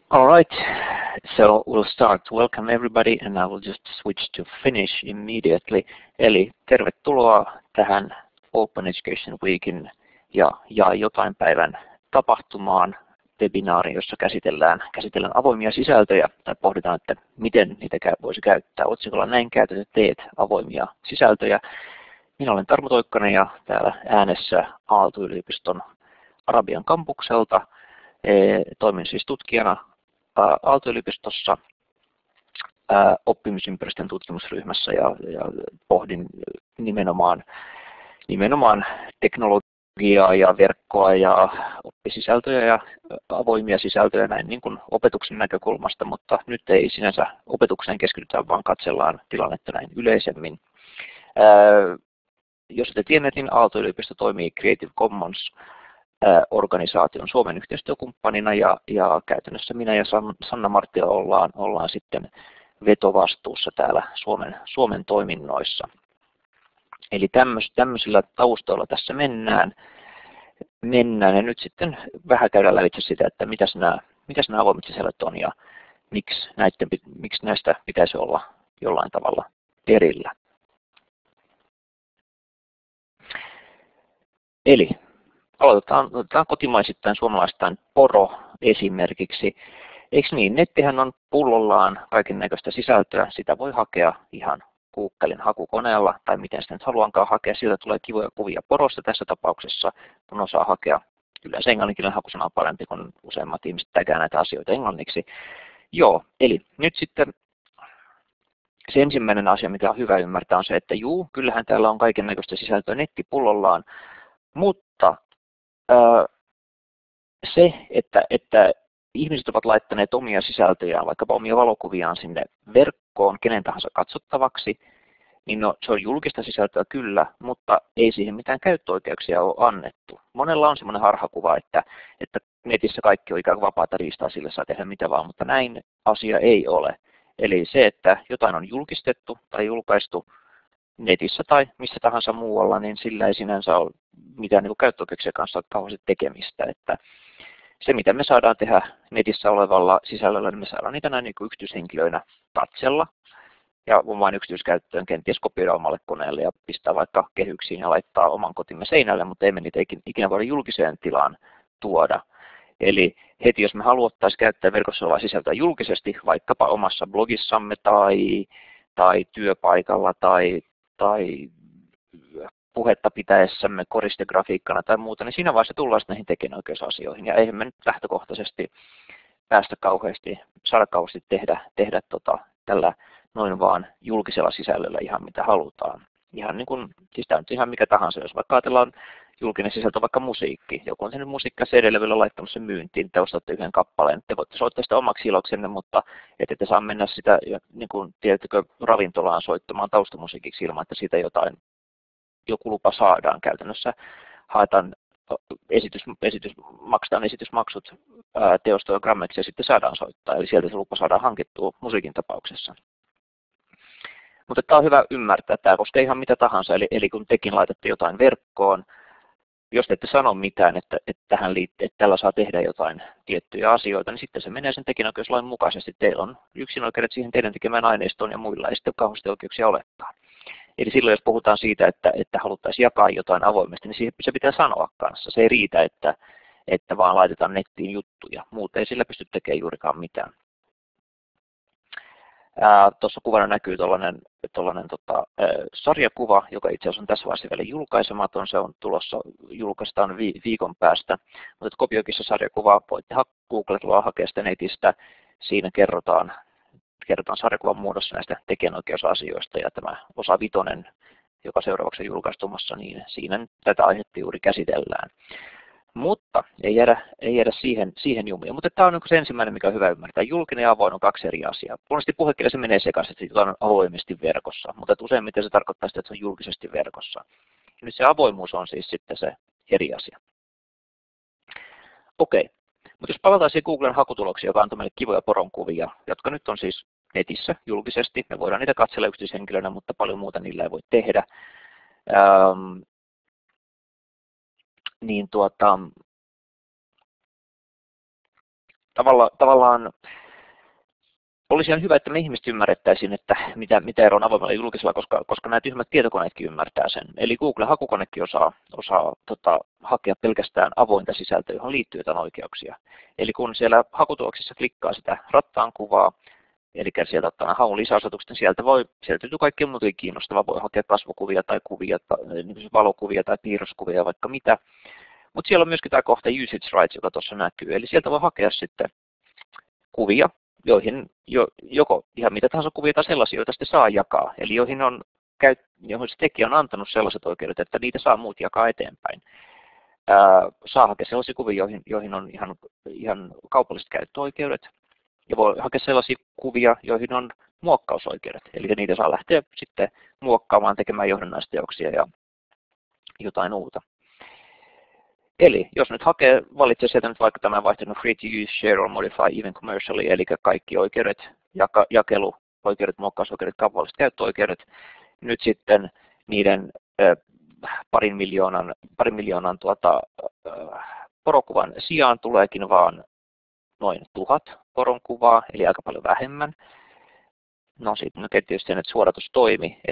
All right, so we'll start. Welcome everybody, and I will just switch to Finnish immediately. Eli tervetuloa tähän Open Education Weekin ja jotain päivän tapahtumaan, webinaariin, jossa käsitellään avoimia sisältöjä tai pohditaan, että miten niitä voisi käyttää. Otsikolla näin käytetä teet avoimia sisältöjä. Minä olen Tarmo Toikkanen ja täällä äänessä Aalto-yliopiston Arabian kampukselta. Toimin siis tutkijana Aalto-yliopistossa oppimisympäristön tutkimusryhmässä ja pohdin nimenomaan teknologiaa ja verkkoa ja oppisisältöjä ja avoimia sisältöjä näin niin kuin opetuksen näkökulmasta, mutta nyt ei sinänsä opetukseen keskitytä, vaan katsellaan tilannetta näin yleisemmin. Jos ette tienneet, niin Aalto-yliopisto toimii Creative Commons organisaation Suomen yhteistyökumppanina ja käytännössä minä ja Sanna Marttila ollaan sitten vetovastuussa täällä Suomen toiminnoissa. Eli tämmöisillä taustoilla tässä mennään ja nyt sitten vähän käydään lävitse sitä, että mitäs nämä avoimet sisällöt on ja miksi näistä pitäisi olla jollain tavalla perillä. Eli aloitetaan kotimaisittain suomalaistain Poro esimerkiksi. Eikö niin? Nettihän on pullollaan kaikennäköistä sisältöä. Sitä voi hakea ihan Googlen hakukoneella tai miten sitä nyt haluankaan hakea. Sieltä tulee kivoja kuvia Porosta tässä tapauksessa, kun osaa hakea. Yleensä englanninkielinen hakusana on parempi, kun useimmat ihmiset tägää näitä asioita englanniksi. Joo, eli nyt sitten se ensimmäinen asia, mikä on hyvä ymmärtää, on se, että kyllähän täällä on kaikennäköistä sisältöä nettipullollaan, mutta se, että ihmiset ovat laittaneet omia sisältöjään, vaikkapa omia valokuviaan sinne verkkoon kenen tahansa katsottavaksi, niin se on julkista sisältöä kyllä, mutta ei siihen mitään käyttöoikeuksia ole annettu. Monella on semmoinen harhakuva, että netissä kaikki on ikään kuin vapaata riistaa, sillä saa tehdä mitä vaan, mutta näin asia ei ole. Eli se, että jotain on julkistettu tai julkaistu netissä tai missä tahansa muualla, niin sillä ei sinänsä ole mitään niin käyttöoikeuksien kanssa kauheasti tekemistä. Että se, mitä me saadaan tehdä netissä olevalla sisällöllä, niin me saadaan niitä näin niin kuin yksityishenkilöinä katsella ja vain yksityiskäyttöön kenties kopioida omalle koneelle ja pistää vaikka kehyksiin ja laittaa oman kotimme seinälle, mutta emme niitä ikinä voida julkiseen tilaan tuoda. Eli heti, jos me haluttaisiin käyttää verkossa olevaa sisältöä julkisesti, vaikkapa omassa blogissamme tai työpaikalla tai puhetta pitäessämme koristegrafiikkana tai muuta, niin siinä vaiheessa tullaan näihin tekijänoikeusasioihin. Ja eihän me nyt lähtökohtaisesti saada kauheasti tehdä tällä noin vaan julkisella sisällöllä ihan mitä halutaan. Ihan niin kuin, siis tämä on ihan mikä tahansa, jos vaikka ajatellaan julkinen sisältö, vaikka musiikki. Joku on sen musiikkia CD-levyllä laittamassa sen myyntiin, te ostatte yhden kappaleen. Te voitte soittaa sitä omaksi iloksenne, mutta ette te saa mennä sitä, niin kuin tiedättekö, ravintolaan soittamaan taustamusiikiksi ilman, että siitä joku lupa saadaan. Käytännössä haetaan maksetaan esitysmaksut teosta ja grammeksi ja sitten saadaan soittaa. Eli sieltä se lupa saadaan hankittua musiikin tapauksessa. Mutta tämä on hyvä ymmärtää, että tämä koskee ihan mitä tahansa. Eli kun tekin laitatte jotain verkkoon, jos te ette sano mitään, että tällä saa tehdä jotain tiettyjä asioita, niin sitten se menee sen tekijänoikeuslain mukaisesti. Teillä on yksinoikeudet siihen teidän tekemään aineistoon ja muilla ei sitten kauheasti oikeuksia olekaan. Eli silloin, jos puhutaan siitä, että haluttaisiin jakaa jotain avoimesti, niin se pitää sanoa kanssa. Se ei riitä, että vaan laitetaan nettiin juttuja. Muuten ei sillä pysty tekemään juurikaan mitään. Tuossa kuvana näkyy tuollainen sarjakuva, joka itse asiassa on tässä vaiheessa vielä julkaisematon. Se on julkaistaan viikon päästä. Mutta kopioikissa sarjakuva voitte Googlella hakea sitä netistä. Siinä kerrotaan sarjakuvan muodossa näistä tekijänoikeusasioista ja tämä osa 5, joka seuraavaksi on julkaistumassa, niin siinä tätä aihetta juuri käsitellään. Mutta ei jäädä siihen jumiin. Mutta tämä on se ensimmäinen, mikä on hyvä ymmärtää. Julkinen ja avoin on 2 eri asiaa. Luonnollisesti puhekielessä menee sekaisin, että jotain on avoimesti verkossa, mutta useimmiten se tarkoittaa sitä, että se on julkisesti verkossa. Ja nyt se avoimuus on siis sitten se eri asia. Okei, mutta jos palataan siihen Googlen hakutuloksiin, joka antoi meille kivoja poronkuvia, jotka nyt on siis netissä julkisesti. Me voidaan niitä katsella yksityishenkilönä, mutta paljon muuta niillä ei voi tehdä. tavallaan olisi ihan hyvä, että me ihmiset ymmärrettäisiin, että mitä ero on avoimella ja julkisella, koska nämä tyhmät tietokoneetkin ymmärtää sen. Eli Google-hakukonekin osaa hakea pelkästään avointa sisältöä, johon liittyy jotain oikeuksia. Eli kun siellä hakutuloksissa klikkaa sitä rattaan kuvaa, eli sieltä ottaa haun lisäasetukset, niin sieltä löytyy kaikkea muutenkin kiinnostavaa. Voi hakea kasvokuvia tai kuvia, niin valokuvia tai piirroskuvia, vaikka mitä. Mutta siellä on myöskin tämä kohta usage rights, joka tuossa näkyy. Eli sieltä voi hakea sitten kuvia, joihin joko ihan mitä tahansa kuvia tai sellaisia, joita sitten saa jakaa. Eli joihin se tekijä on antanut sellaiset oikeudet, että niitä saa muut jakaa eteenpäin. Saa hakea sellaisia kuvia, joihin on ihan kaupalliset käyttöoikeudet. Ja voi hakea sellaisia kuvia, joihin on muokkausoikeudet. Eli niitä saa lähteä sitten muokkaamaan, tekemään johdannaisteoksia ja jotain uutta. Eli jos nyt valitsee sieltä nyt vaikka tämän vaihtoehdon free to use, share or modify even commercially, eli kaikki oikeudet, jakeluoikeudet, muokkausoikeudet, kaupalliset käyttöoikeudet, nyt sitten niiden parin miljoonan porokuvan sijaan tuleekin vaan noin 1000 poronkuvaa, eli aika paljon vähemmän. No sitten tietysti sen, että suodatus toimi,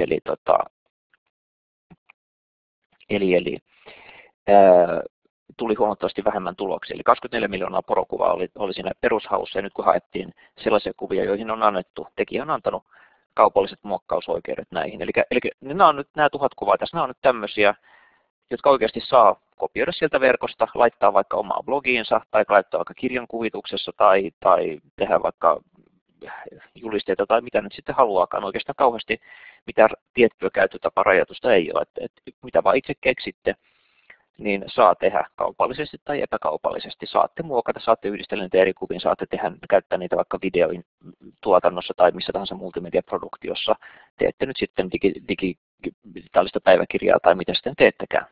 tuli huomattavasti vähemmän tuloksia. Eli 24 miljoonaa porokuvaa oli siinä perushaussa, ja nyt kun haettiin sellaisia kuvia, joihin on annettu, tekijä on antanut kaupalliset muokkausoikeudet näihin. Eli nämä 1000 kuvaa tässä, nämä on nyt tämmöisiä, jotka oikeasti saa kopioida sieltä verkosta, laittaa vaikka omaa blogiinsa, tai laittaa vaikka kirjan kuvituksessa, tai tehdä vaikka julisteita, tai mitä nyt sitten haluaakaan. Oikeastaan kauheasti mitään tiettyä käyttötaparajoitusta ei ole, että mitä vaan itse keksitte, niin saa tehdä kaupallisesti tai epäkaupallisesti. Saatte muokata, saatte yhdistellä niitä eri kuviin, saatte käyttää niitä vaikka videoin tuotannossa tai missä tahansa multimediaproduktiossa. Teette nyt sitten digitaalista päiväkirjaa tai mitä sitten teettekään.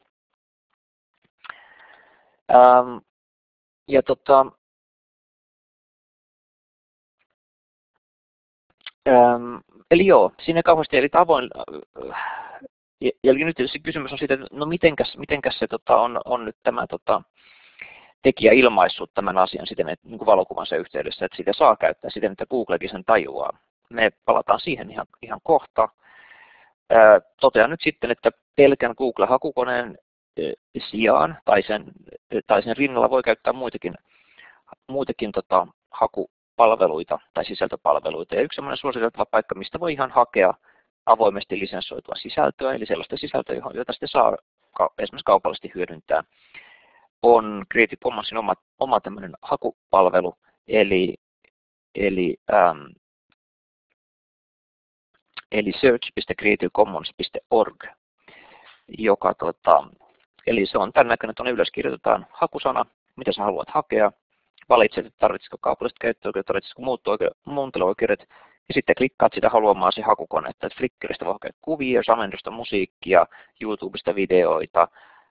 Eli joo, siinä kauheasti eli avoin. Ja nyt tietysti kysymys on siitä, että no mitenkäs se on nyt tämä tekijä ilmaissut tämän asian siten, että niin kuin valokuvansa yhteydessä, että sitä saa käyttää siten, että Googlekin sen tajuaa. Me palataan siihen ihan kohta. Totean nyt sitten, että pelkän Google-hakukoneen sijaan tai sen rinnalla voi käyttää muitakin hakupalveluita tai sisältöpalveluita. Ja yksi sellainen suositeltava paikka, mistä voi ihan hakea avoimesti lisensoitua sisältöä, eli sellaista sisältöä, jota sitten saa esimerkiksi kaupallisesti hyödyntää, on Creative Commonsin oma tämmöinen hakupalvelu, eli search.creativecommons.org, eli se on tämän näköinen, että tuonne ylös kirjoitetaan hakusana, mitä sä haluat hakea, valitset, että tarvitsisiko kaupalliset käyttöoikeudet, tarvitsisiko muut oikeudet, ja sitten klikkaat sitä haluamaasi hakukonetta, että Flickristä voi hakea kuvia, Samendosta musiikkia, YouTubesta videoita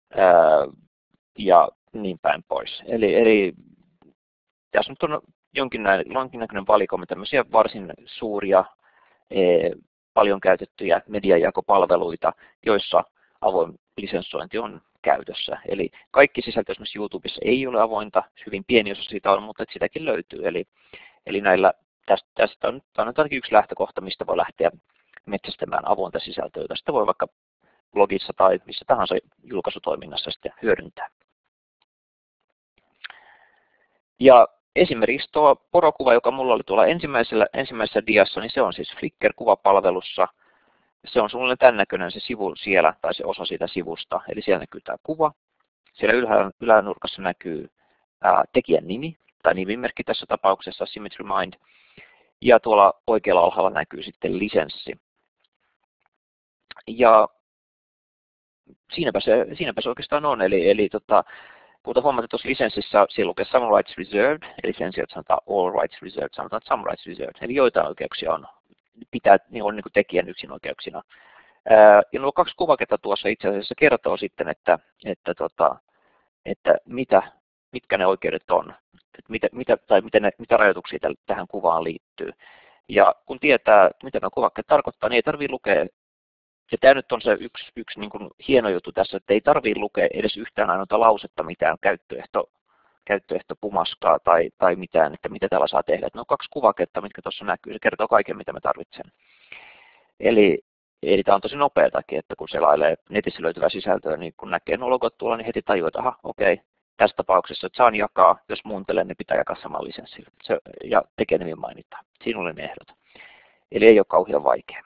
ja niin päin pois. Eli tässä nyt on jonkinnäköinen valikoima tämmöisiä varsin suuria, paljon käytettyjä mediajakopalveluita, joissa avoin lisensointi on käytössä. Eli kaikki sisältö esimerkiksi YouTubessa ei ole avointa, hyvin pieni osa siitä on, mutta sitäkin löytyy. Eli näillä tästä on ainakin yksi lähtökohta, mistä voi lähteä metsästämään avointa sisältöä, jota sitä voi vaikka blogissa tai missä tahansa julkaisutoiminnassa sitten hyödyntää. Ja esimerkiksi tuo porokuva, joka mulla oli tuolla ensimmäisessä diassa, niin se on siis Flickr-kuvapalvelussa. Se on suunnilleen tämän näköinen se sivu siellä, tai se osa siitä sivusta. Eli siellä näkyy tämä kuva. Siellä ylänurkassa näkyy tekijän nimi, tai nimimerkki tässä tapauksessa, Symmetry Mind. Ja tuolla oikealla alhaalla näkyy sitten lisenssi. Ja siinäpä se oikeastaan on. Eli kuten huomaatte tuossa lisenssissä, siellä lukee some rights reserved, eli sen sijaan, että sanotaan all rights reserved, sanotaan some rights reserved. Eli joitain oikeuksia on, on niin kuin tekijän yksinoikeuksina. Ja nuo kaksi kuvaketta tuossa itse asiassa kertoo sitten, että mitkä ne oikeudet on, mitä rajoituksia tähän kuvaan liittyy. Ja kun tietää, mitä nuo kuvakkeet tarkoittaa, niin ei tarvitse lukea. Ja tämä nyt on se yksi niin kuin hieno juttu tässä, että ei tarvitse lukea edes yhtään ainoata lausetta mitään käyttöehtopumaskaa tai mitään, että mitä täällä saa tehdä. No 2 kuvaketta, mitkä tuossa näkyy, se kertoo kaiken, mitä mä tarvitsen. Eli tämä on tosi nopeatakin, että kun selailee netissä löytyvää sisältöä, niin kun näkee nuo logot tuolla, niin heti tajuaa, että aha, okei, tässä tapauksessa, että saan jakaa, jos muuntelen, niin pitää jakaa saman lisenssillä. Ja tekijänimi mainitaan. Siinä oli ne ehdot. Eli ei ole kauhean vaikea.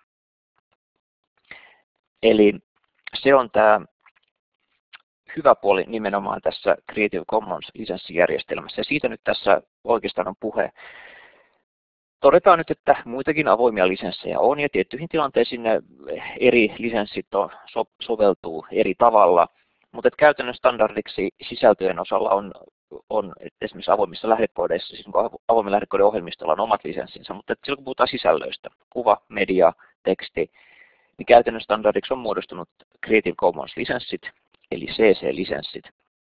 Eli se on tämä hyvä puoli nimenomaan tässä Creative Commons-lisenssijärjestelmässä. Ja siitä nyt tässä oikeastaan on puhe. Todetaan nyt, että muitakin avoimia lisenssejä on ja tiettyihin tilanteisiin ne eri lisenssit soveltuu eri tavalla, mutta käytännön standardiksi sisältöjen osalla on esimerkiksi avoimissa lähdekoodeissa, siis avoimen lähdekoodin ohjelmistolla on omat lisenssinsä, mutta silloin kun puhutaan sisällöistä, kuva, media, teksti, niin käytännön standardiksi on muodostunut Creative Commons-lisenssit, eli CC-lisenssit.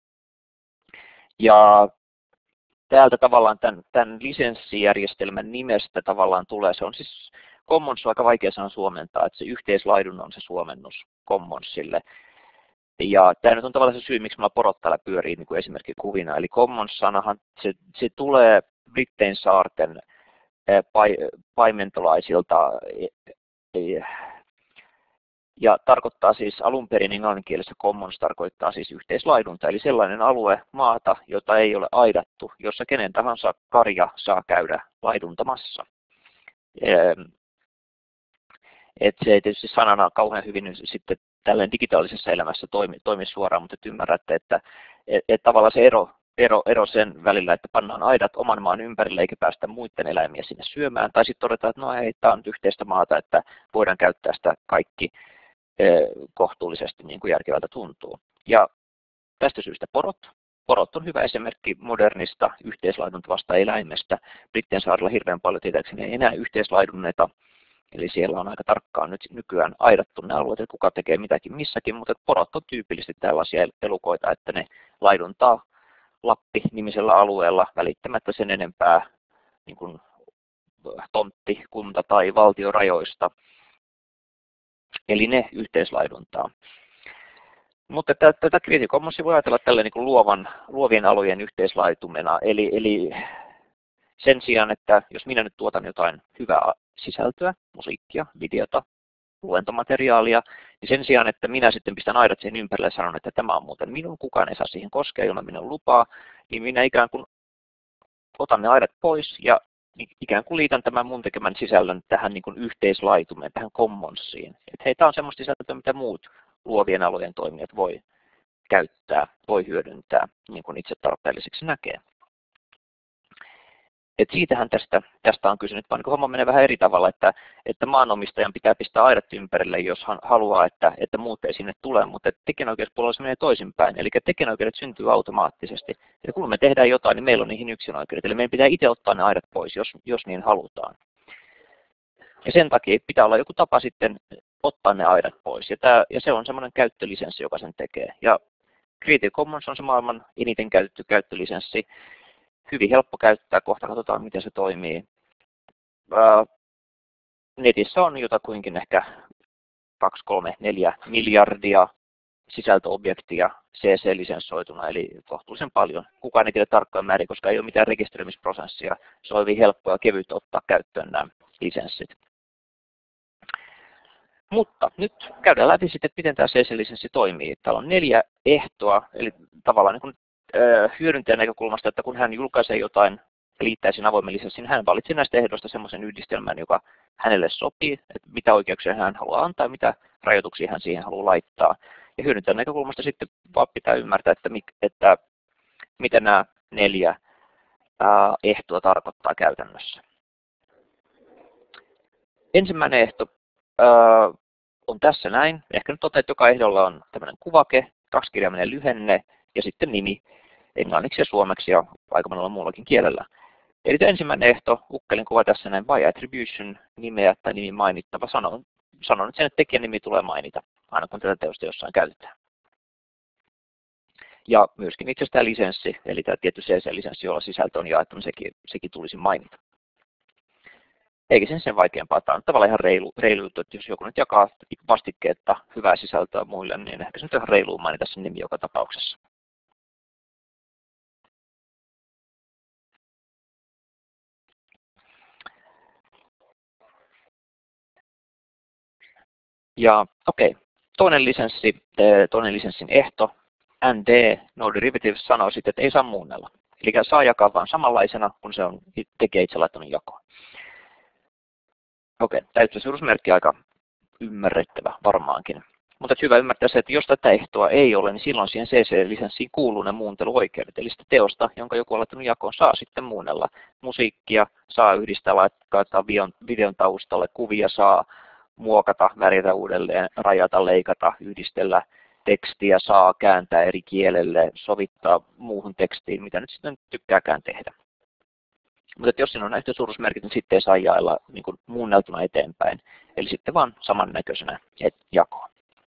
Ja täältä tavallaan tämän lisenssijärjestelmän nimestä tavallaan tulee, se on siis Commons on aika vaikea sana suomentaa, että se yhteislaidun on se suomennus Commonsille. Ja tämä nyt on tavallaan se syy, miksi mä porot täällä pyörii niin kuin esimerkkikuvina. Eli Commons-sanahan, se tulee Brittein saarten paimentolaisilta ja tarkoittaa siis alun perin englanninkielessä Commons tarkoittaa siis yhteislaidunta, eli sellainen alue maata, jota ei ole aidattu, jossa kenen tahansa karja saa käydä laiduntamassa. Se ei tietysti sanana kauhean hyvin sitten tällainen digitaalisessa elämässä toimi suoraan, mutta ymmärrätte, että tavallaan se ero sen välillä, että pannaan aidat oman maan ympärille eikä päästä muiden eläimiä sinne syömään, tai sitten todetaan, että no ei, tämä on yhteistä maata, että voidaan käyttää sitä kaikki kohtuullisesti niin kuin järkevältä tuntuu. Ja tästä syystä porot on hyvä esimerkki modernista yhteislaiduntavasta eläimestä. Brittien saarilla hirveän paljon tietääkseni ei enää yhteislaidunneta, eli siellä on aika tarkkaan nyt nykyään aidattu ne alueet, että kuka tekee mitäkin missäkin, mutta porot on tyypillisesti tällaisia elukoita, että ne laiduntaa Lappi-nimisellä alueella välittämättä sen enempää niin kuin tontti, kunta tai valtiorajoista. Eli ne yhteislaiduntaa. Mutta tätä Creative Commonsia voi ajatella tällä niin kuin luovien alojen yhteislaitumena. Eli sen sijaan, että jos minä nyt tuotan jotain hyvää sisältöä, musiikkia, videota, luentomateriaalia, niin sen sijaan, että minä sitten pistän aidat siihen ympärille ja sanon, että tämä on muuten minun, kukaan ei saa siihen koskea ilman minun lupaa, niin minä ikään kuin otan ne aidat pois ja ikään kuin liitän tämän mun tekemän sisällön tähän niin kuin yhteislaitumeen, tähän Commonsiin. Että hei, tämä on semmoista sisältöä, mitä muut luovien alojen toimijat voi käyttää, voi hyödyntää, niin kuin itse tarpeelliseksi näkee. Et siitähän tästä on kysynyt, vaan niin homma menee vähän eri tavalla, että maanomistajan pitää pistää aidat ympärille, jos hän haluaa, että muut ei sinne tule, mutta tekijänoikeuspuolella se menee toisinpäin, eli tekijänoikeudet syntyy automaattisesti. Ja kun me tehdään jotain, niin meillä on niihin yksinoikeudet, eli meidän pitää itse ottaa ne aidat pois, jos niin halutaan. Ja sen takia pitää olla joku tapa sitten ottaa ne aidat pois, ja se on semmoinen käyttölisenssi, joka sen tekee. Ja Creative Commons on se maailman eniten käytetty käyttölisenssi. Hyvin helppo käyttää, kohta katsotaan miten se toimii. Netissä on jotakuinkin ehkä 2, 3, 4 miljardia sisältöobjektia CC-lisenssoituna, eli kohtuullisen paljon. Kukaan ei tiedä tarkkaan määrin, koska ei ole mitään rekisteröimisprosessia. Se on hyvin helppoa ja kevyt ottaa käyttöön nämä lisenssit. Mutta nyt käydään läpi sitten, että miten tämä CC-lisenssi toimii. Täällä on 4 ehtoa, eli tavallaan niin kuin hyödyntäjän näkökulmasta, että kun hän julkaisee jotain ja liittää sen avoimen lisenssin, hän valitsee näistä ehdoista semmoisen yhdistelmän, joka hänelle sopii, että mitä oikeuksia hän haluaa antaa ja mitä rajoituksia hän siihen haluaa laittaa. Ja hyödyntäjän näkökulmasta sitten vaan pitää ymmärtää, että mitä nämä 4 ehtoa tarkoittaa käytännössä. Ensimmäinen ehto on tässä näin. Ehkä nyt toteat, että joka ehdolla on tämmöinen kuvake, 2-kirjaiminen lyhenne ja sitten nimi englanniksi ja suomeksi ja aika monella muullakin kielellä. Eli ensimmäinen ehto, ukkelin kuva tässä näin, by attribution, nimeä tai nimi mainittava. Sanon nyt sen, että tekijän nimi tulee mainita, aina kun tätä teosta jossain käytetään. Ja myöskin itse asiassa tämä lisenssi, eli tämä tietty CC-lisenssi, jolla sisältö on jaettu, niin sekin tulisi mainita. Eikä sen vaikeampaa. Tämä on tavallaan ihan reilu juttu, että jos joku nyt jakaa vastikkeetta hyvää sisältöä muille, niin ehkä se nyt on ihan reilu mainita sen nimi joka tapauksessa. Ja okei, toinen lisenssin ehto, ND, no derivatives, sanoo sitten, että ei saa muunnella. Eli saa jakaa vain samanlaisena, kun se on tekijä itse laittanut jakoon. Okei, täyttösuusmerkki aika ymmärrettävä varmaankin. Mutta hyvä ymmärtää se, että jos tätä ehtoa ei ole, niin silloin siihen CC-lisenssiin kuuluu ne muunteluoikeudet. Eli sitä teosta, jonka joku on laittanut jakoon, saa sitten muunnella. Musiikkia saa yhdistää, laittaa videon taustalle, kuvia saa muokata, värjätä uudelleen, rajata, leikata, yhdistellä, tekstiä saa kääntää eri kielelle, sovittaa muuhun tekstiin, mitä nyt sitten tykkääkään tehdä. Mutta jos siinä on näitä suuruusmerkit, niin sitten ei saa jaella niin kuin muunneltuna eteenpäin. Eli sitten vaan samannäköisenä jakoon.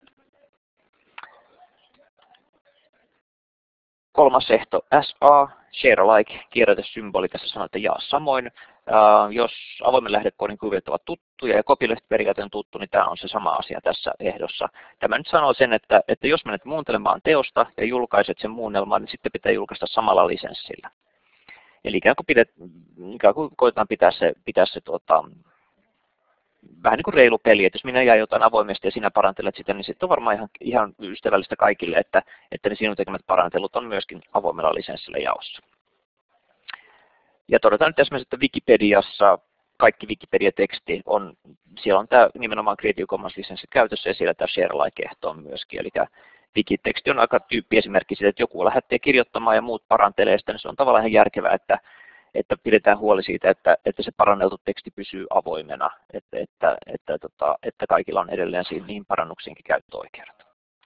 Kolmas ehto, SA, share alike, kierrätesymboli, tässä sanoo, että jaa samoin. Jos avoimen lähdekoodin kuviot ovat tuttuja ja copyleft-periaate on tuttu, niin tämä on se sama asia tässä ehdossa. Tämä nyt sanoo sen, että jos menet muuntelemaan teosta ja julkaiset sen muunnelman, niin sitten pitää julkaista samalla lisenssillä. Eli ikään kuin koetaan pitää se vähän niin kuin reilu peli, että jos minä jään jotain avoimesti ja sinä parantelet sitä, niin sitten on varmaan ihan ystävällistä kaikille, että ne sinun tekemät parantelut on myöskin avoimella lisenssillä jaossa. Ja todetaan nyt esimerkiksi, että Wikipediassa kaikki Wikipedia-teksti on, siellä on tämä nimenomaan Creative Commons-lisenssi käytössä ja siellä tämä share alike-ehto on myöskin. Eli Wikiteksti on aika tyyppiesimerkki siitä, että joku lähtee kirjoittamaan ja muut parantelee sitä, niin se on tavallaan ihan järkevää, että pidetään huoli siitä, että se paranneltu teksti pysyy avoimena, että kaikilla on edelleen niihin parannuksiinkin käyttöoikeudet.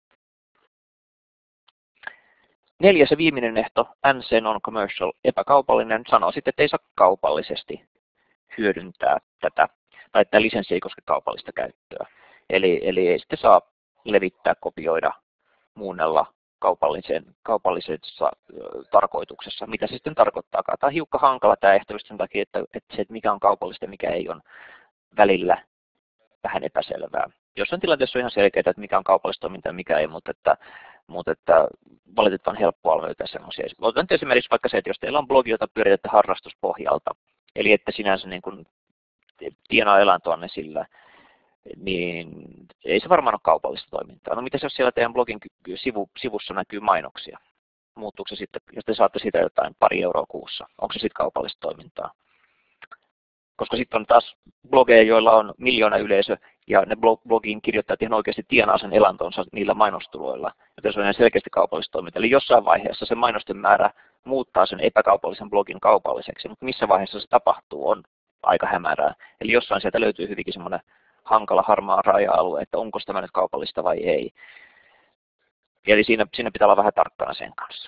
Neljäs ja viimeinen ehto, NC non-commercial, epäkaupallinen, sanoo sitten, että ei saa kaupallisesti hyödyntää tätä, tai tämä lisenssi ei koske kaupallista käyttöä. Eli ei sitten saa levittää, kopioida, muunnella kaupallisessa tarkoituksessa. Mitä se sitten tarkoittaakaan? Tämä on hiukka hankala tämä ehto sen takia, että se, mikä on kaupallista ja mikä ei, on välillä vähän epäselvää. Jossain tilanteessa on ihan selkeää, että mikä on kaupallista toimintaa ja mikä ei, mutta valitettavan helppoa löytää semmoisia. Otan esimerkiksi vaikka se, että jos teillä on blogi, jota pyöritätte harrastuspohjalta, eli että sinänsä niin kuin tienaa elantoanne sillä, niin ei se varmaan ole kaupallista toimintaa. No mitäs jos siellä teidän blogin sivussa näkyy mainoksia? Muuttuuko se sitten, jos te saatte siitä jotain pari euroa kuussa, onko se sitten kaupallista toimintaa? Koska sitten on taas blogeja, joilla on miljoona yleisö, ja ne blogiin kirjoittajat ihan oikeasti tienaa sen elantonsa niillä mainostuloilla, joten se on ihan selkeästi kaupallista toimintaa. Eli jossain vaiheessa se mainosten määrä muuttaa sen epäkaupallisen blogin kaupalliseksi, mutta missä vaiheessa se tapahtuu on aika hämärää. Eli jossain sieltä löytyy hyvinkin semmoinen hankala harmaa raja-alue, että onko tämä nyt kaupallista vai ei. Eli siinä pitää olla vähän tarkkana sen kanssa.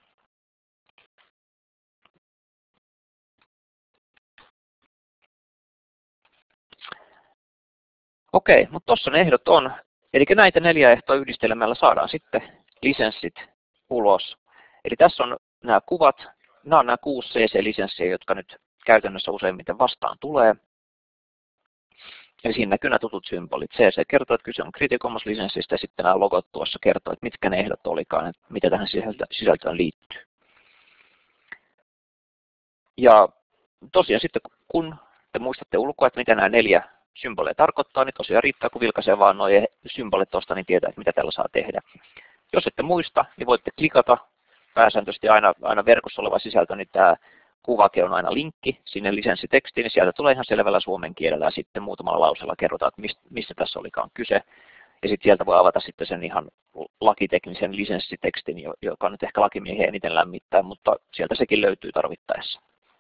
Okei, mutta tuossa ne ehdot on. Eli näitä 4 ehtoa yhdistelemällä saadaan sitten lisenssit ulos. Eli tässä on nämä kuvat, nämä on nämä 6 CC-lisenssiä, jotka nyt käytännössä useimmiten vastaan tulee. Eli siinä näkyy nämä tutut symbolit. CC kertoo, että kyse on Creative Commons-lisenssistä ja sitten nämä logot tuossa kertoo, että mitkä ne ehdot olikaan, että mitä tähän sisältöön liittyy. Ja tosiaan sitten kun te muistatte ulkoa, että mitä nämä 4 symboleja tarkoittaa, niin tosiaan riittää, kun vilkaisee vaan nuo symbolit tuosta, niin tietää, että mitä tällä saa tehdä. Jos ette muista, niin voitte klikata pääsääntöisesti aina verkossa oleva sisältö, niin tämä kuvake on aina linkki sinne lisenssitekstiin, niin sieltä tulee ihan selvällä suomen kielellä ja sitten muutamalla lauseella kerrotaan, että mistä tässä olikaan kyse. Ja sitten sieltä voi avata sitten sen ihan lakiteknisen lisenssitekstin, joka nyt ehkä lakimiehiä eniten lämmittää, mutta sieltä sekin löytyy tarvittaessa.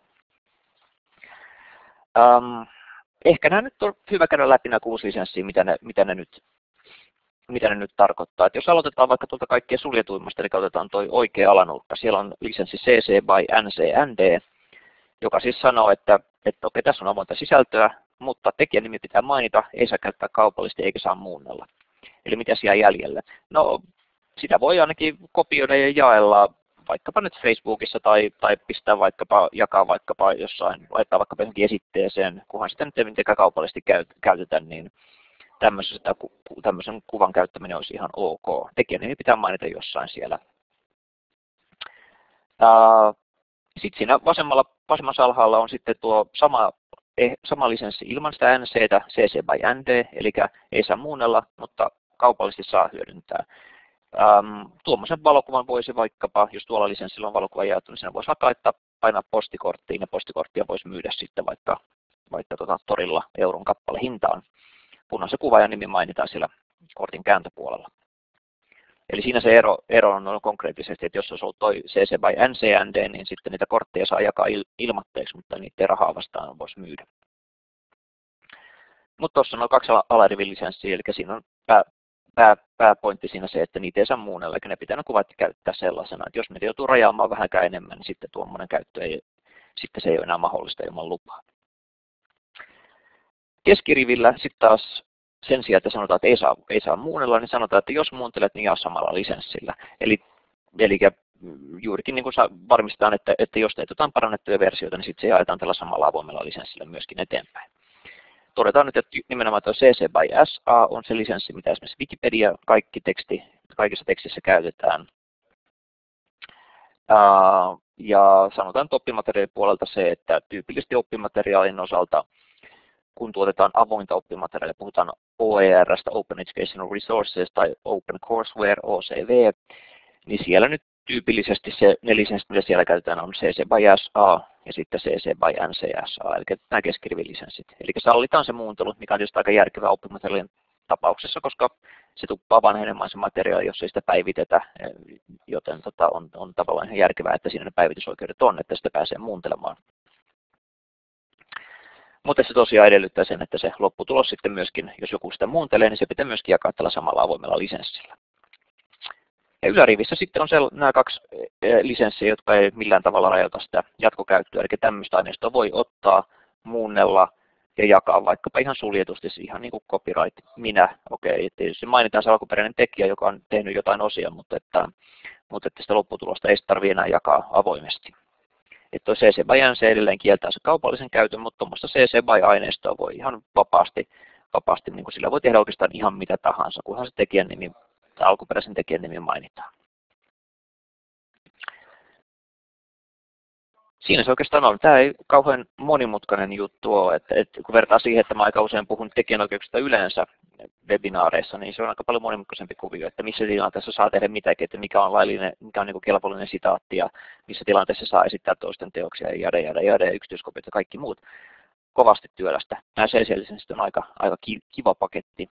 Ehkä nämä nyt on hyvä käydä läpi nämä 6 lisenssiä, mitä ne nyt tarkoittaa. Et jos aloitetaan vaikka tuolta kaikkein suljetuimmasta, eli otetaan tuo oikea alanurkka. Siellä on lisenssi CC by NCND, joka siis sanoo, että okei, tässä on avointa sisältöä, mutta tekijän nimi pitää mainita, ei saa käyttää kaupallisesti eikä saa muunnella. Eli mitä siellä jäljellä? No, sitä voi ainakin kopioida ja jaella vaikkapa nyt Facebookissa tai pistää jakaa vaikkapa jossain, laittaa vaikkapa johonkin esitteeseen, kunhan sitä nyt ei mitenkään kaupallisesti käytetä, niin tämmöisen kuvan käyttäminen olisi ihan ok. Tekijän nimi pitää mainita jossain siellä. Sitten siinä vasemmassa alhaalla on sitten tuo sama sama lisenssi ilman sitä NC:tä, CC by ND, eli ei saa muunnella, mutta kaupallisesti saa hyödyntää. Tuommoisen valokuvan voisi vaikkapa, jos tuolla lisenssillä on valokuva jaettu, niin siinä voisi vaikka laittaa, painaa postikorttiin, ja postikorttia voisi myydä sitten vaikka torilla euron kappale hintaan, kunhan se kuva ja nimi mainitaan siellä kortin kääntöpuolella. Eli siinä se ero on konkreettisesti, että jos olisi ollut toi CC by NCND, niin sitten niitä kortteja saa jakaa ilmatteeksi, mutta niitä rahaa vastaan voisi myydä. Mutta tuossa on 2 alarivilisenssiä, eli siinä on pääpointti siinä se, että niitä ei saa muunnella, eikä ne pitää ne kuvat käyttää sellaisena, että jos ne joutuu rajaamaan vähänkään enemmän, niin sitten tuommoinen käyttö sitten se ei ole enää mahdollista ilman lupaa. Keskirivillä sitten taas sen sijaan, että sanotaan, että ei saa muunnella, niin sanotaan, että jos muuntelet, niin jaa samalla lisenssillä. Eli juurikin niin kuin varmistetaan, että jos teet jotain parannettuja versioita, niin sitten se jaetaan tällä samalla avoimella lisenssillä myöskin eteenpäin. Todetaan nyt, että nimenomaan tuo CC by SA on se lisenssi, mitä esimerkiksi Wikipedia kaikissa tekstissä käytetään. Ja sanotaan oppimateriaalipuolelta se, että tyypillisesti oppimateriaalin osalta, kun tuotetaan avointa oppimateriaalia, puhutaan OER:stä, Open Educational Resources tai Open Courseware, OCV, niin siellä nyt tyypillisesti ne lisenssit, mitä siellä käytetään, on CC by SA ja sitten CC by NCSA, eli nämä keskirivilisenssit. Eli sallitaan se muuntelu, mikä on tietysti aika järkevää oppimateriaalin tapauksessa, koska se tuppaa vanhenemaan se materiaali, jos ei sitä päivitetä, joten on tavallaan ihan järkevää, että siinä ne päivitysoikeudet on, että sitä pääsee muuntelemaan. Mutta se tosiaan edellyttää sen, että se lopputulos sitten myöskin, jos joku sitä muuntelee, niin se pitää myöskin jakaa tällä samalla avoimella lisenssillä. Ja ylärivissä sitten on nämä 2 lisenssiä, jotka ei millään tavalla rajoita sitä jatkokäyttöä, eli tämmöistä aineistoa voi ottaa, muunnella ja jakaa vaikkapa ihan suljetusti, ihan niin kuin copyright, okei, tietysti mainitaan se alkuperäinen tekijä, joka on tehnyt jotain osia, mutta että sitä lopputulosta ei tarvitse enää jakaa avoimesti. Että tuo CC by NC edelleen kieltää se kaupallisen käytön, mutta tuommoista CC by-aineistoa voi ihan vapaasti niin kuin sillä voi tehdä oikeastaan ihan mitä tahansa, kunhan se tekijän nimi tai alkuperäisen tekijän nimi mainitaan. Siinä se oikeastaan on. Tämä ei kauhean monimutkainen juttu ole, että kun vertaa siihen, että mä aika usein puhun tekijänoikeuksista yleensä webinaareissa, niin se on aika paljon monimutkaisempi kuvio, että missä tilanteessa saa tehdä mitäkin, että mikä on laillinen, mikä on niin kuin kelpollinen sitaatti ja missä tilanteessa saa esittää toisten teoksia ja jade, yksityiskopiot ja kaikki muut. Kovasti työlästä. Nämä CC-lisenssit on aika kiva paketti.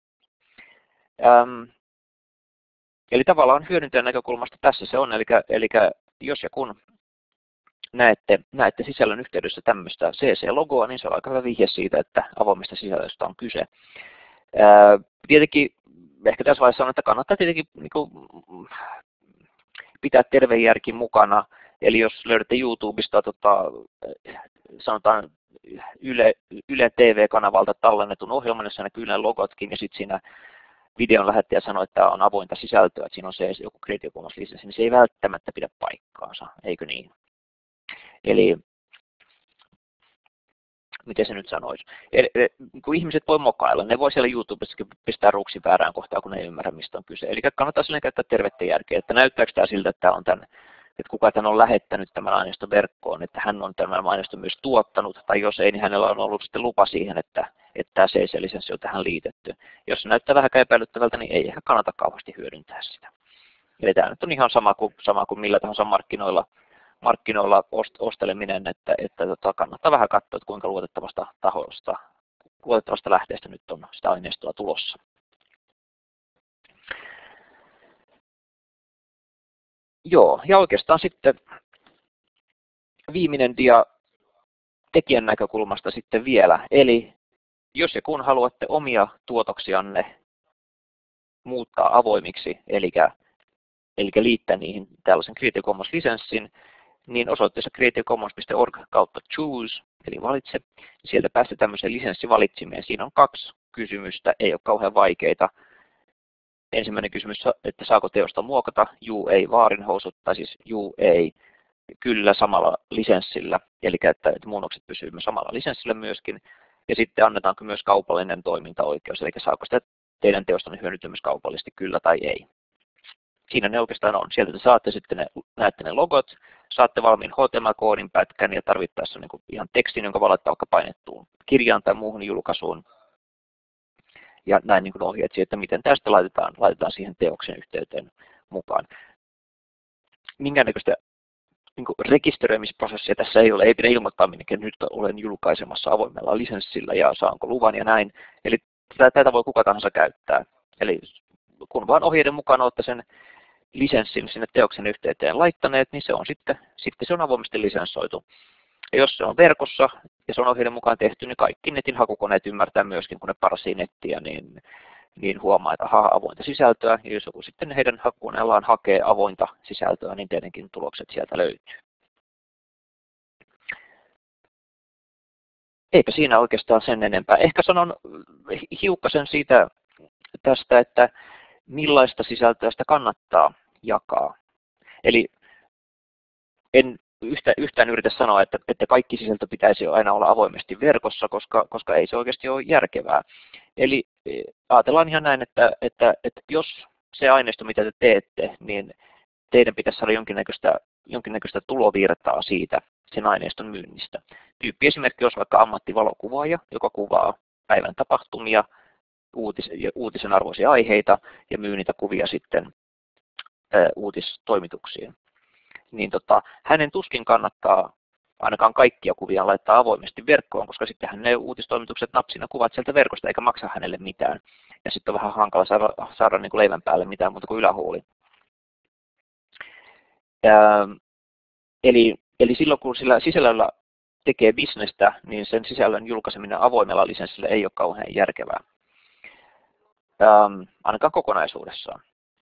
Eli tavallaan hyödyntäjän näkökulmasta tässä se on, eli jos ja kun näette sisällön yhteydessä tämmöistä CC-logoa, niin se on aika hyvä vihje siitä, että avoimesta sisällöstä on kyse. Tietenkin ehkä tässä vaiheessa on, että kannattaa tietenkin pitää terve järki mukana. Eli jos löydätte YouTubesta sanotaan Yle TV-kanavalta tallennetun ohjelman, jossa näkyy Ylen logotkin, ja sitten siinä videon lähettäjä sanoo, että tämä on avointa sisältöä, että siinä on se joku Creative Commons lisenssi, niin se ei välttämättä pidä paikkaansa, eikö niin? Eli miten se nyt sanoisi? Kun ihmiset voi mokailla, ne voi siellä YouTubessakin pistää ruksin väärään kohtaan, kun ne ei ymmärrä, mistä on kyse. Eli kannattaa silleen käyttää tervettä järkeä, että näyttääkö tämä siltä, että kuka tämän on lähettänyt tämän aineiston verkkoon, että hän on tämän aineiston myös tuottanut, tai jos ei, niin hänellä on ollut sitten lupa siihen, että tämä CC-lisenssi on tähän liitetty. Jos se näyttää vähän epäilyttävältä, niin ei ehkä kannata kauheasti hyödyntää sitä. Eli tämä nyt on ihan sama kuin millä tahansa markkinoilla osteleminen, että kannattaa vähän katsoa, että kuinka luotettavasta lähteestä nyt on sitä aineistoa tulossa. Joo, ja oikeastaan sitten viimeinen dia tekijän näkökulmasta sitten vielä. Eli jos ja kun haluatte omia tuotoksianne muuttaa avoimiksi, eli liittää niihin tällaisen Creative Commons-lisenssin, niin osoitteessa creativecommons.org/choose, eli valitse. Sieltä pääsee tämmöiseen lisenssivalitsimeen. Siinä on 2 kysymystä, ei ole kauhean vaikeita. Ensimmäinen kysymys, että saako teosta muokata, juu ei vaarinhousut, tai siis juu ei kyllä samalla lisenssillä, eli että muunnokset pysyvät samalla lisenssillä myöskin. Ja sitten annetaanko myös kaupallinen toimintaoikeus, eli saako sitä teidän teostanne hyödyntää myös kaupallisesti kyllä tai ei. Siinä ne oikeastaan on. Sieltä te saatte sitten näette ne logot, saatte valmiin HTML-koodin pätkän ja tarvittaessa niin kuin ihan tekstin, jonka voi laittaa vaikka painettuun kirjaan tai muuhun julkaisuun. Ja näin niin kuin ohjeet siihen, että miten tästä laitetaan siihen teoksen yhteyteen mukaan. Minkäännäköistä niin rekisteröimisprosessia tässä ei ole, ei pidä ilmoittaa minnekin, nyt olen julkaisemassa avoimella lisenssillä ja saanko luvan ja näin. Eli tätä voi kuka tahansa käyttää. Eli kun vaan ohjeiden mukaan olette sen lisenssin sinne teoksen yhteyteen laittaneet, niin se on sitten se on avoimesti lisenssoitu. Ja jos se on verkossa ja se on ohjeiden mukaan tehty, niin kaikki netin hakukoneet ymmärtää myöskin, kun ne parsii nettiä, niin huomaa, että avointa sisältöä. Ja jos joku sitten heidän hakukoneellaan hakee avointa sisältöä, niin tietenkin tulokset sieltä löytyy. Eipä siinä oikeastaan sen enempää. Ehkä sanon hiukkasen siitä tästä, että millaista sisältöä sitä kannattaa jakaa. Eli en yhtään yritä sanoa, että kaikki sisältö pitäisi aina olla avoimesti verkossa, koska ei se oikeasti ole järkevää. Eli ajatellaan ihan näin, että jos se aineisto, mitä te teette, niin teidän pitäisi saada jonkinnäköistä tulovirtaa siitä sen aineiston myynnistä. Tyyppiesimerkki olisi vaikka ammattivalokuvaaja, joka kuvaa päivän tapahtumia, uutisen arvoisia aiheita ja myy niitä kuvia sitten uutistoimituksiin. Niin hänen tuskin kannattaa ainakaan kaikkia kuvia laittaa avoimesti verkkoon, koska sittenhän ne uutistoimitukset napsina kuvat sieltä verkosta eikä maksa hänelle mitään. Ja sitten on vähän hankala saada niin kuin leivän päälle mitään muuta kuin ylähuuli. Eli silloin kun sillä sisällöllä tekee bisnestä, niin sen sisällön julkaiseminen avoimella lisenssillä ei ole kauhean järkevää. Ainakaan kokonaisuudessaan.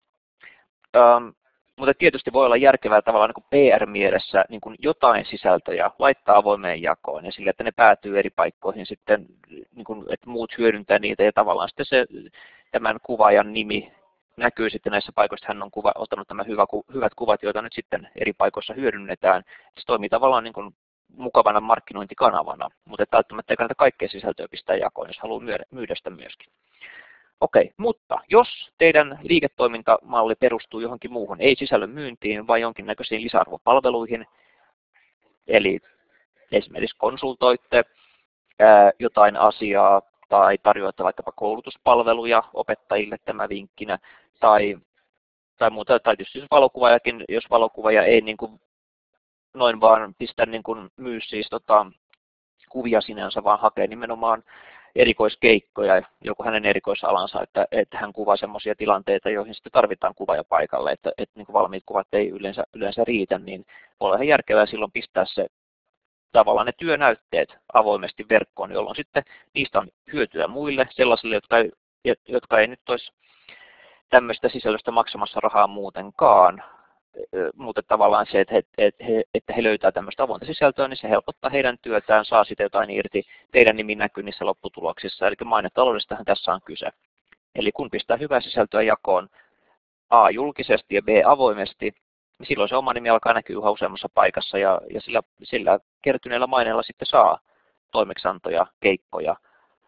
Mutta tietysti voi olla järkevää tavallaan niin PR-mielessä niin kuin jotain sisältöjä laittaa avoimeen jakoon ja sillä, että ne päätyy eri paikkoihin sitten, niin kuin, että muut hyödyntää niitä ja tavallaan sitten tämän kuvaajan nimi näkyy sitten näissä paikoissa, hän on ottanut nämä hyvät kuvat, joita nyt sitten eri paikoissa hyödynnetään. Se toimii tavallaan niin kuin mukavana markkinointikanavana, mutta välttämättä ei kannata kaikkea sisältöä pistää jakoon, jos haluaa myydä sitä myöskin. Okei, mutta jos teidän liiketoimintamalli perustuu johonkin muuhun, ei sisällön myyntiin, vaan jonkinnäköisiin lisäarvopalveluihin, eli esimerkiksi konsultoitte jotain asiaa tai tarjoatte vaikkapa koulutuspalveluja opettajille tämä vinkkinä, tai muuta, tai tietysti valokuvaajakin, jos valokuvaaja ei niin kuin noin vaan pistä niin kuin myy siis kuvia sinänsä, vaan hakee nimenomaan erikoiskeikkoja, joku hänen erikoisalansa, että hän kuvaa sellaisia tilanteita, joihin sitten tarvitaan kuvaaja paikalle, että niin kuin valmiit kuvat ei yleensä riitä, niin voi olla ihan järkevää silloin pistää se tavallaan ne työnäytteet avoimesti verkkoon, jolloin sitten niistä on hyötyä muille, sellaisille, jotka ei nyt olisi tämmöistä sisällöstä maksamassa rahaa muutenkaan. Mutta tavallaan se, että he löytää tämmöistä avointa sisältöä, niin se helpottaa heidän työtään, saa sitä jotain irti, teidän nimi näkyy niissä lopputuloksissa, eli mainetaloudestahan tässä on kyse. Eli kun pistää hyvää sisältöä jakoon A julkisesti ja B avoimesti, niin silloin se oma nimi alkaa näkyä yhä useammassa paikassa ja sillä kertyneellä maineella sitten saa toimeksiantoja, keikkoja,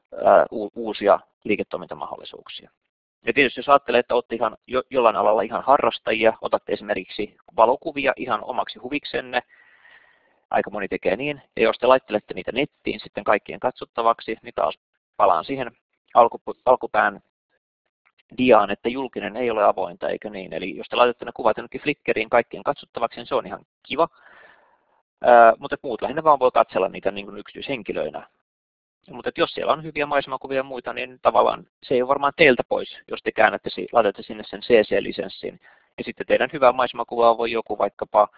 uusia liiketoimintamahdollisuuksia. Ja tietysti jos ajattelee, että olette ihan jollain alalla ihan harrastajia, otatte esimerkiksi valokuvia ihan omaksi huviksenne, aika moni tekee niin, ja jos te laittelette niitä nettiin sitten kaikkien katsottavaksi, niin taas palaan siihen alkupään diaan, että julkinen ei ole avointa, eikö niin? Eli jos te laitatte ne kuvat jonnekin Flickriin kaikkien katsottavaksi, niin se on ihan kiva, mutta muut lähinnä vaan voi katsella niitä niin kuin yksityishenkilöinä. Mutta jos siellä on hyviä maisemakuvia ja muita, niin tavallaan se ei ole varmaan teiltä pois, jos te laitatte sinne sen CC-lisenssin. Ja sitten teidän hyvää maisemakuvaa voi joku vaikkapa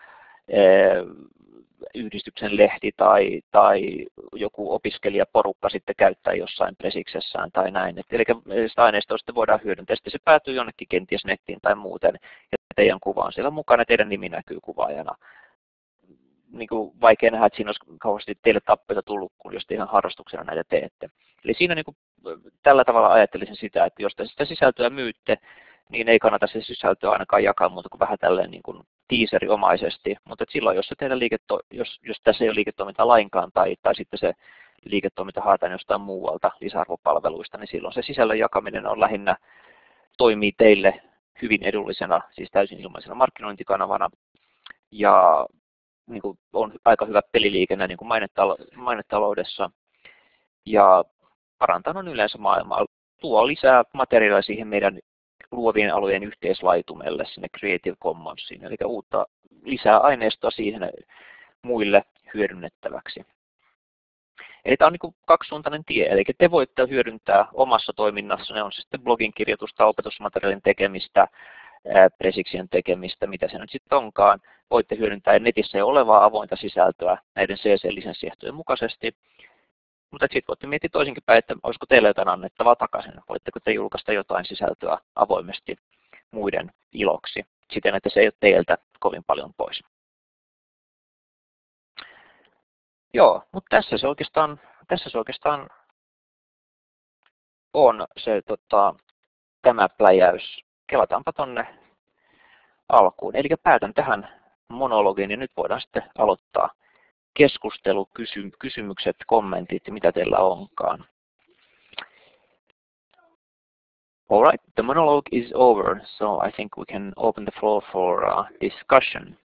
yhdistyksen lehti tai joku opiskelijaporukka sitten käyttää jossain presiksessään tai näin. Eli sitä aineistoa sitten voidaan hyödyntää. Sitten se päätyy jonnekin kenties nettiin tai muuten, ja teidän kuva on siellä mukana, teidän nimi näkyy kuvaajana. Niin kuin vaikea nähdä, että siinä olisi kauheasti teille tappioita tullut, kun jos te ihan harrastuksena näitä teette. Eli siinä niin kuin, tällä tavalla ajattelisin sitä, että jos te sitä sisältöä myytte, niin ei kannata se sisältöä ainakaan jakaa muuta kuin vähän tälleen niin kuin teaseriomaisesti. Mutta silloin, jos tässä ei ole liiketoimintaa lainkaan tai sitten se liiketoiminta haetaan jostain muualta lisäarvopalveluista, niin silloin se sisällön jakaminen on lähinnä toimii teille hyvin edullisena, siis täysin ilmaisena markkinointikanavana. Ja niin kuin on aika hyvä peliliikenne niin kuin mainetaloudessa ja parantaa on yleensä maailmaa. Tuo lisää materiaalia siihen meidän luovien alojen yhteislaitumelle sinne Creative Commonsiin, eli uutta lisää aineistoa siihen muille hyödynnettäväksi. Eli tämä on niin kaksisuuntainen tie, eli te voitte hyödyntää omassa toiminnassa, ne on sitten blogin kirjoitusta, opetusmateriaalin tekemistä, presiksien tekemistä, mitä se nyt sitten onkaan. Voitte hyödyntää netissä jo olevaa avointa sisältöä näiden CC-lisenssiehtojen mukaisesti. Mutta sitten voitte miettiä toisinkin päin, että olisiko teille jotain annettavaa takaisin. Voitteko te julkaista jotain sisältöä avoimesti muiden iloksi, siten että se ei ole teiltä kovin paljon pois. Joo, mutta tässä se oikeastaan on se tämä pläjäys. Kelataanpa tonne alkuun. Eli päätän tähän monologiin ja nyt voidaan sitten aloittaa keskustelu, kysymykset, kommentit, mitä teillä onkaan. All right, the monologue is over, so I think we can open the floor for discussion.